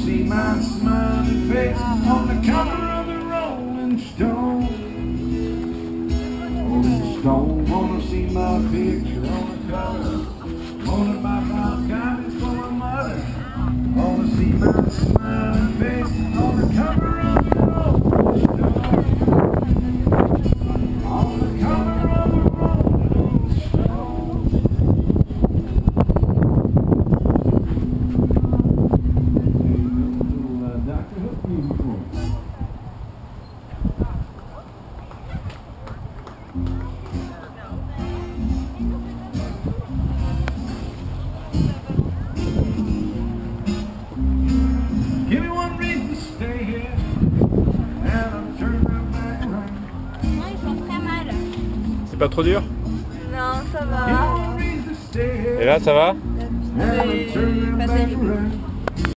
see my smiling face on the cover of the Rolling Stone. Rolling Stone, wanna see my picture on the cover. Wanna buy my copies for my mother. Wanna see my smiling face on the cover of the Rolling Stone. On the cover of the Rolling Stone. Dr. Hook music for me. Give me one reason to stay here, and I'm turning right back around. Moi, ils font très mal. C'est pas trop dur? Non, ça Give me va. one reason to stay here, Et là, ça va? and I'm turning right back around.